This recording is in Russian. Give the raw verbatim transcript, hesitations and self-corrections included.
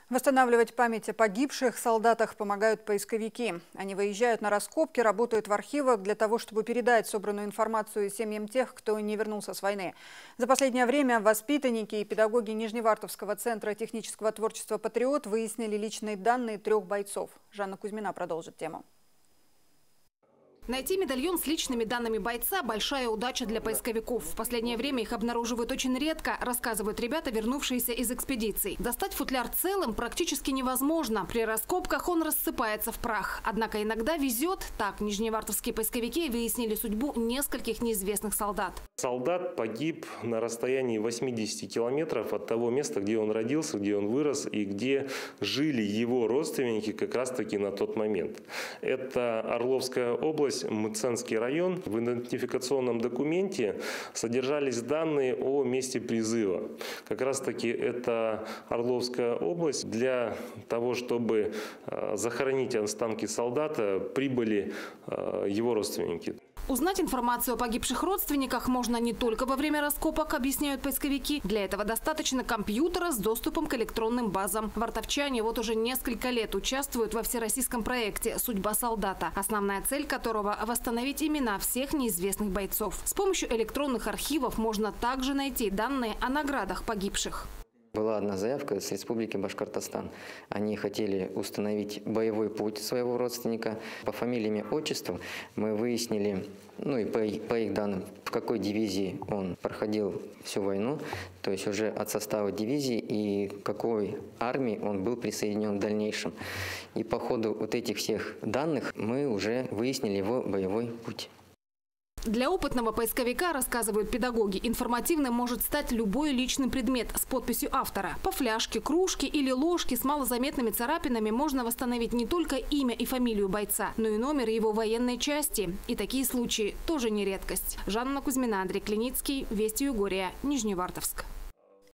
Восстанавливать память о погибших солдатах помогают поисковики. Они выезжают на раскопки, работают в архивах для того, чтобы передать собранную информацию семьям тех, кто не вернулся с войны. За последнее время воспитанники и педагоги Нижневартовского центра технического творчества «Патриот» выяснили личные данные трех бойцов. Жанна Кузьмина продолжит тему. Найти медальон с личными данными бойца – большая удача для поисковиков. В последнее время их обнаруживают очень редко, рассказывают ребята, вернувшиеся из экспедиций. Достать футляр целым практически невозможно. При раскопках он рассыпается в прах. Однако иногда везет. Так, нижневартовские поисковики выяснили судьбу нескольких неизвестных солдат. Солдат погиб на расстоянии восьмидесяти километров от того места, где он родился, где он вырос и где жили его родственники как раз-таки на тот момент. Это Орловская область, Мценский район. В идентификационном документе содержались данные о месте призыва. Как раз-таки это Орловская область. Для того, чтобы захоронить останки солдата, прибыли его родственники. Узнать информацию о погибших родственниках можно не только во время раскопок, объясняют поисковики. Для этого достаточно компьютера с доступом к электронным базам. Вартовчане вот уже несколько лет участвуют во всероссийском проекте «Судьба солдата», основная цель которого – восстановить имена всех неизвестных бойцов. С помощью электронных архивов можно также найти данные о наградах погибших. Была одна заявка с Республики Башкортостан. Они хотели установить боевой путь своего родственника. По фамилиям и отчеству мы выяснили, ну и по, по их данным, в какой дивизии он проходил всю войну, то есть уже от состава дивизии и какой армии он был присоединен в дальнейшем. И по ходу вот этих всех данных мы уже выяснили его боевой путь. Для опытного поисковика, рассказывают педагоги, информативным может стать любой личный предмет с подписью автора. По фляжке, кружке или ложке с малозаметными царапинами можно восстановить не только имя и фамилию бойца, но и номер его военной части. И такие случаи тоже не редкость. Жанна Кузьмина, Андрей Клиницкий, Вести Югория, Нижневартовск.